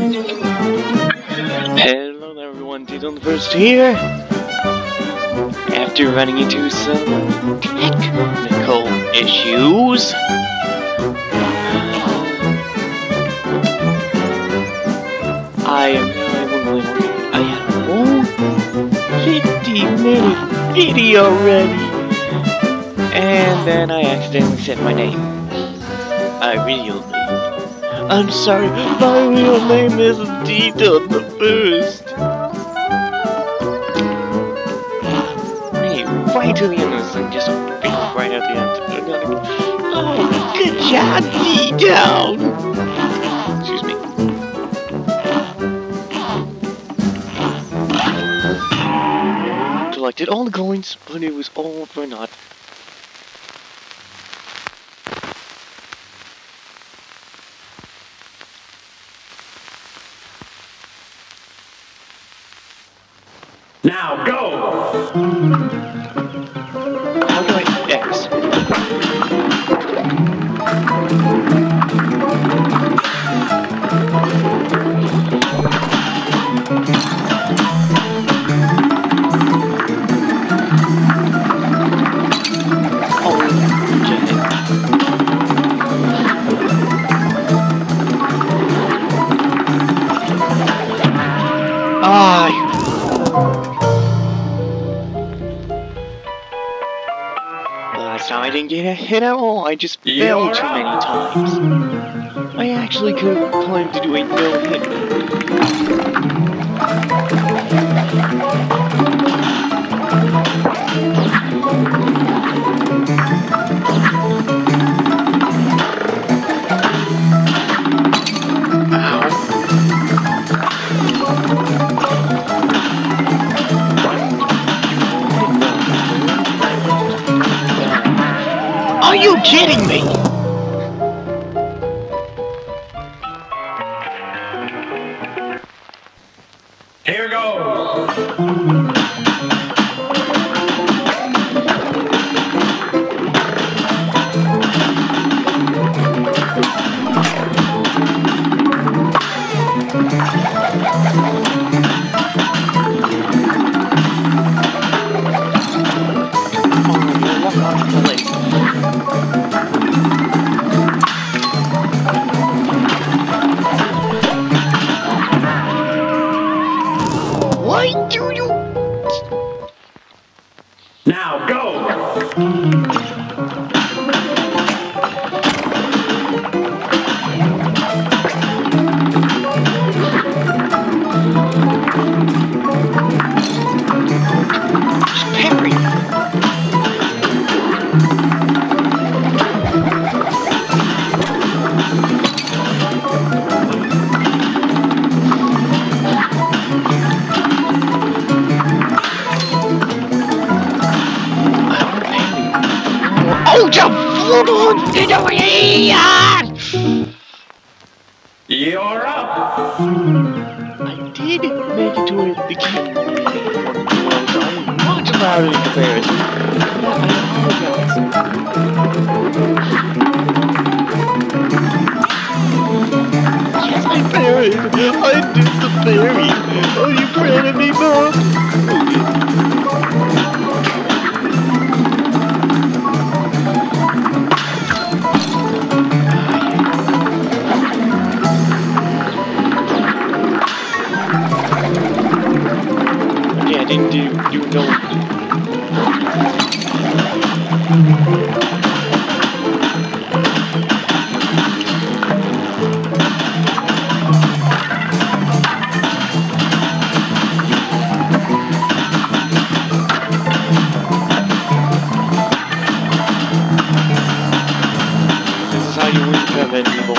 Hello there everyone, Tito the First here. After running into some technical issues, I am now able to play more games. I had a whole 50-minute video ready, and then I accidentally said my name. I'm sorry, my real name isn't Tito the First. Hey, right to the end of this thing, just a bit right at the end. Oh, good job, Tito! Excuse me. Collected all the coins, but it was all for naught. Now go! How do I X? Last time I didn't get a hit at all, I just fell too many times. I actually could have claimed to do a no-hit. Are you kidding me? Here goes! Why do you? Now go! Parry. Oh, jump! You're up! I did make it to the beginning. I'm much louder in comparison. I apologize. Yes, I parried. I did the parry. Are you proud of me, Mom? I didn't do no. This is how you win Cuphead, people.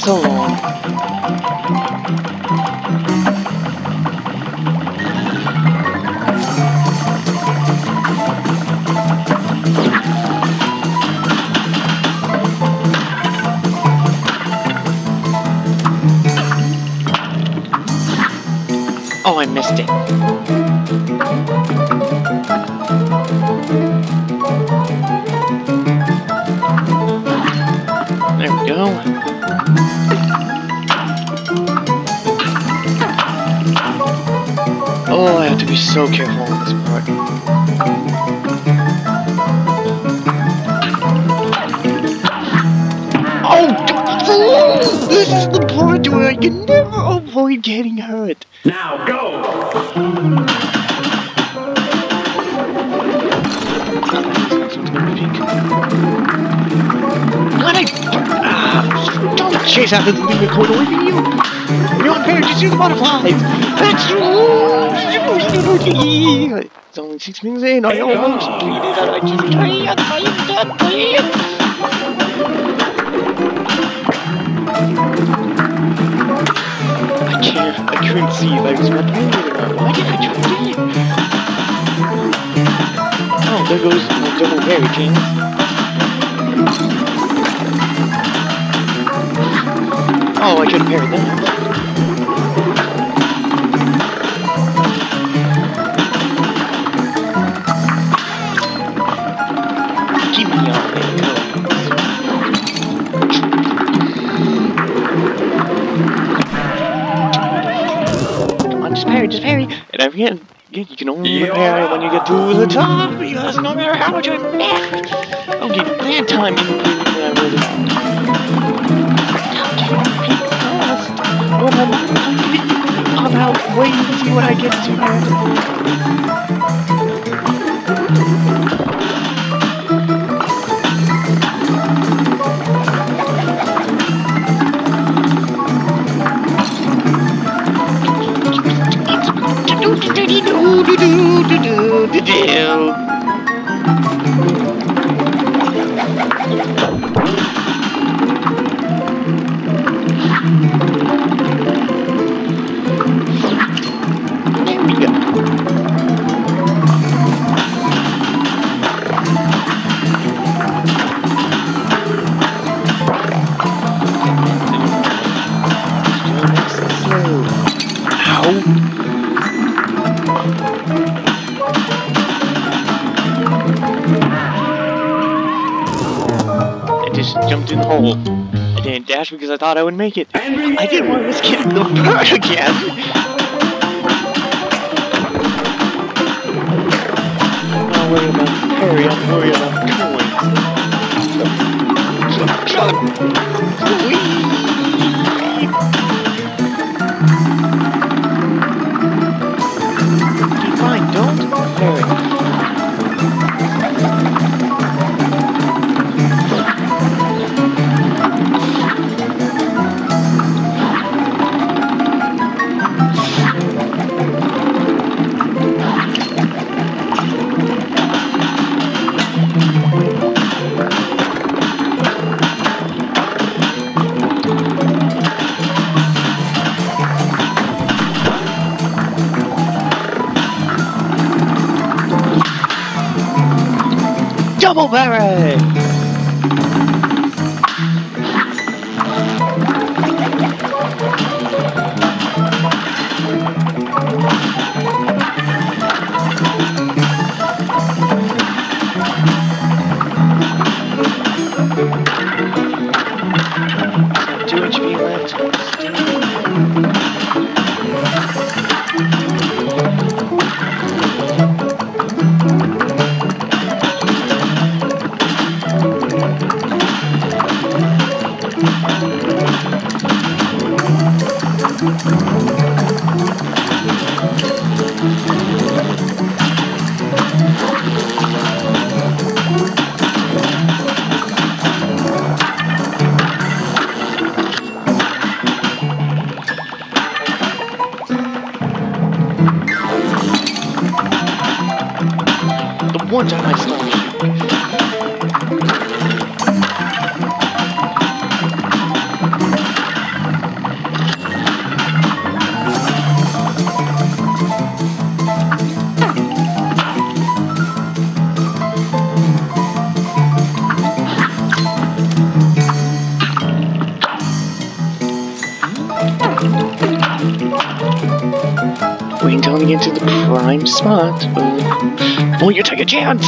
so long. Oh, I missed it. There we go. Oh, I have to be so careful on this part. Oh, this is the part where I can never avoid getting hurt. Now go! Don't chase after the unicorn away from you! You're unfair, just use the butterflies! That's it's only 6 minutes in, I almost tweeted that I just can't, I couldn't see if I was about to win it or not. Why did I try it? Oh, there goes my double berry kings. Oh, I could have parried that. Give me all the Come on, just parry. And I forget, you can only parry when you get to the top, because no matter how much I miss. Okay, that time in the when I really I'm out waiting to see what I get to, man. There we go. Ow. I just jumped in the hole. I didn't dash because I thought I would make it. I didn't want to risk hitting the bird again. I'm not worried about parry, I'm worried about okay, fine, don't parry. Double berry! Two HP left. The one time I saw you. getting into the prime spot. Boy, you take a chance!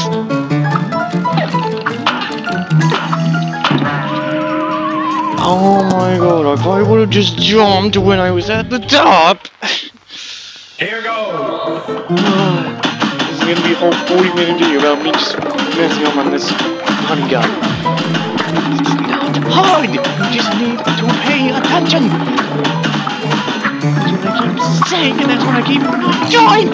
Oh my god, if I would have just jumped when I was at the top! Here goes. This is gonna be a whole 40-minute video about me just messing up on this honey gun. It's not hard! You just need to pay attention! That's what I keep saying, and that's what I keep doing!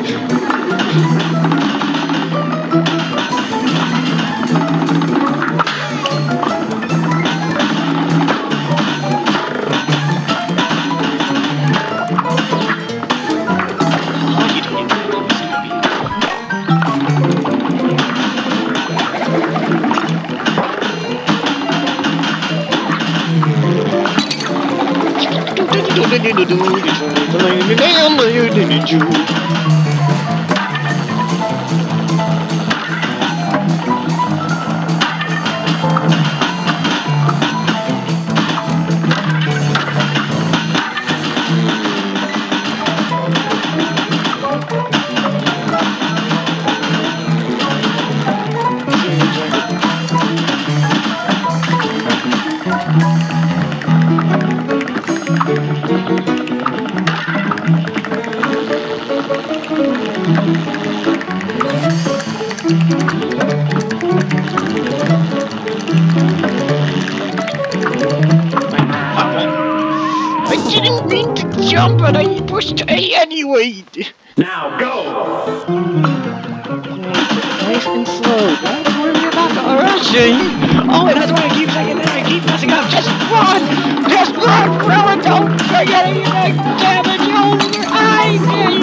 I didn't mean to jump, but I pushed A anyway. Now go. Nice and slow. Don't worry about the rushing. Oh, and that's why I keep saying that. I keep messing up. Just run. Just run, Krilla. Don't forget any damage over. I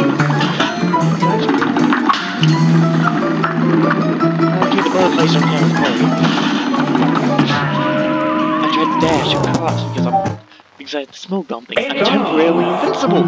I'll keep the bird place from here. I tried to dash across because I'm excited to smoke dumping. I'm temporarily invincible.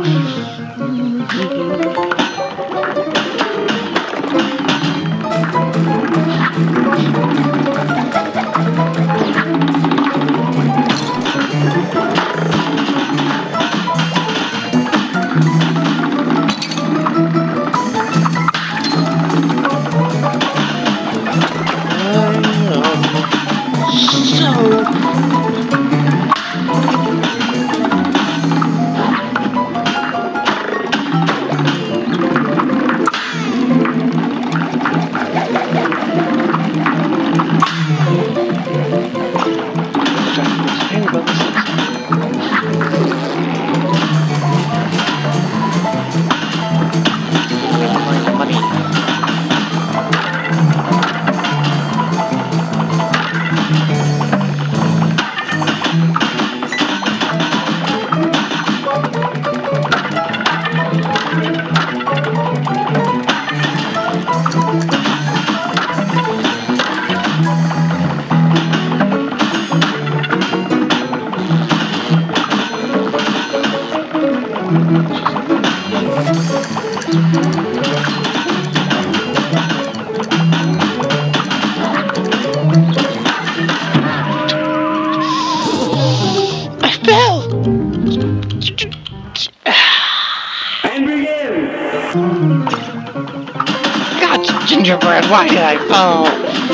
Gingerbread, why did I fall?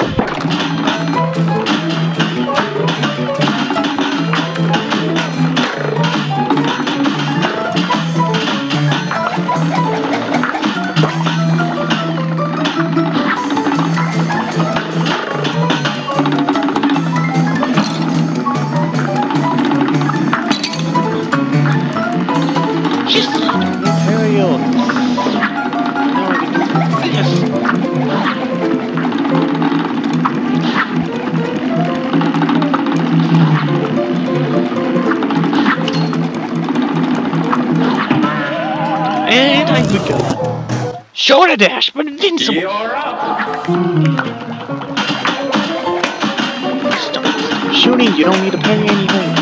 Just Imperial. And I'm good go. Short a dash, but invincible. You're up. Stop shooting, you don't need to parry anything.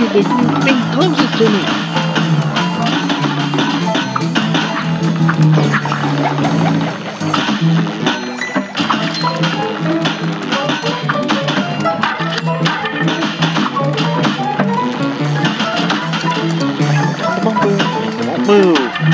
the thing closest to me. Move.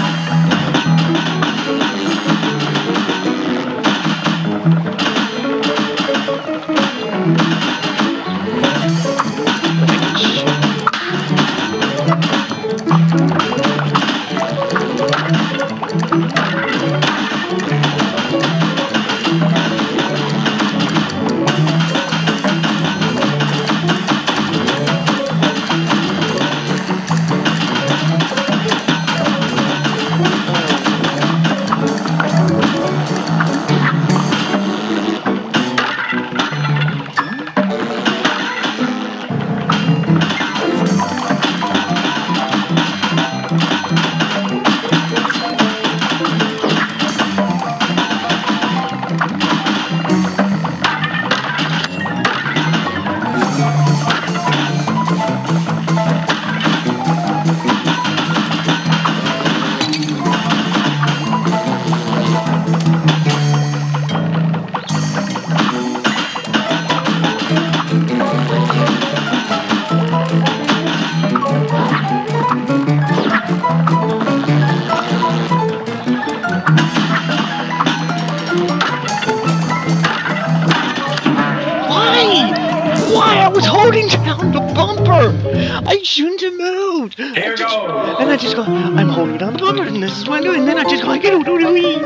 I was holding down the bumper! I shouldn't have moved! Here goes! And I just go, I'm holding down the bumper, and this is what I'm doing, and then I just go, get out of the way!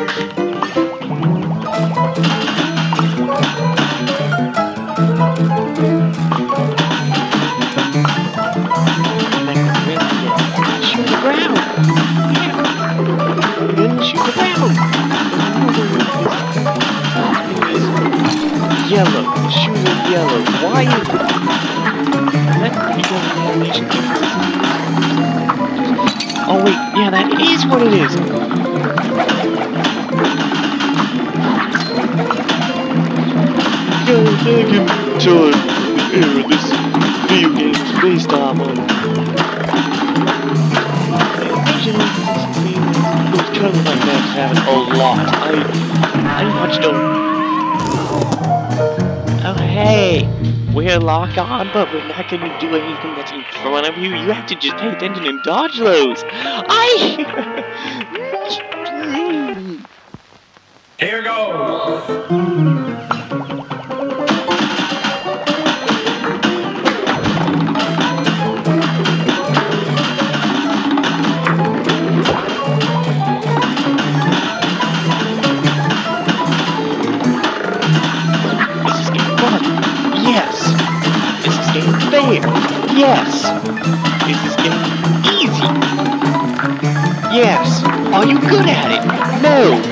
Shoot the ground! Yeah. Then shoot the ground! Yellow. The shoes are yellow. Why is it? Oh wait, yeah, that is what it is. I can tell the era this video game is based off of. Those colors like that have it a lot. I watched them. Oh hey, we're locked on, but we're not going to do anything that's in front of you. You have to just pay attention and dodge those. Here goes! Fair. Yes. Is this game easy? Yes. Are you good at it? No.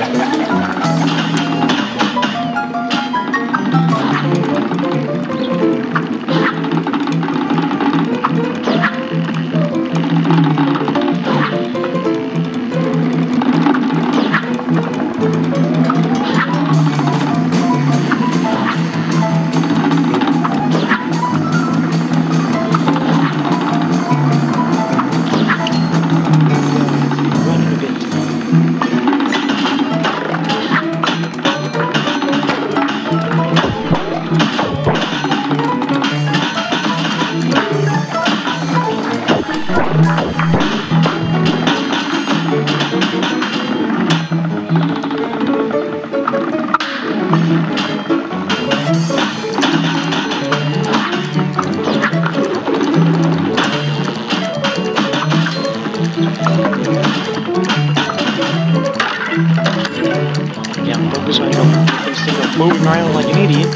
Moving around like an idiot.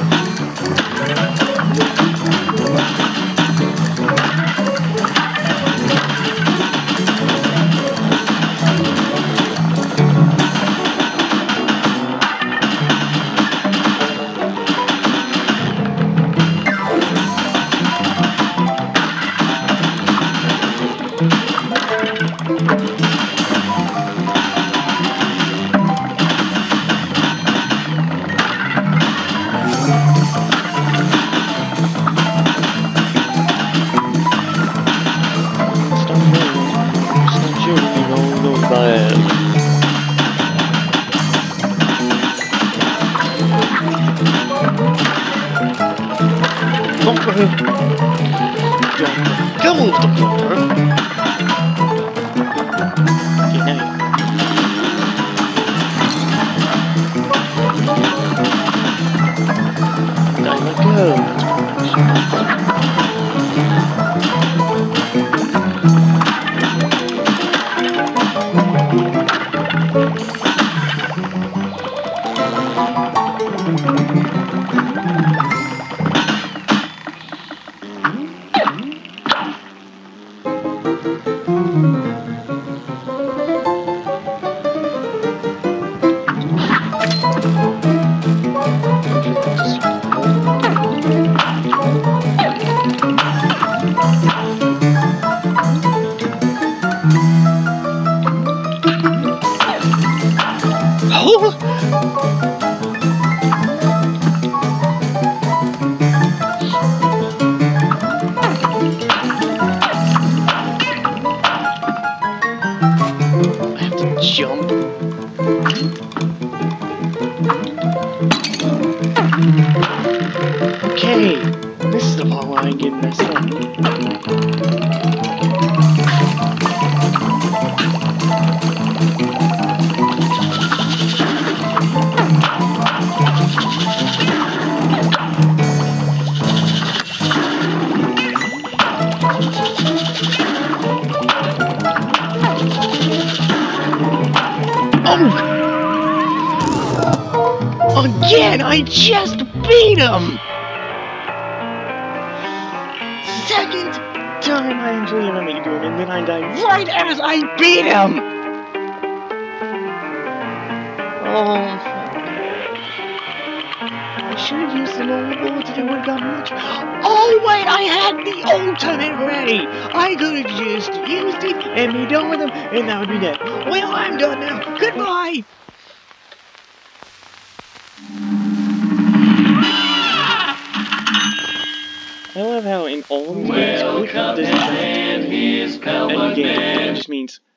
Go with the floor. Okay, now you let go. Jump. Okay, this is the part where I get messed up. Oh! Again, I just beat him! Second time I actually let me do it, and then I died right as I beat him! Oh, I should have used the normal bullets and it would have done much. Oh wait, I had the ultimate ready! I could have just used it and be done with him, and that would be that. Well, I'm done now. Goodbye! I love how in all these games, quick doesn't end game. It just means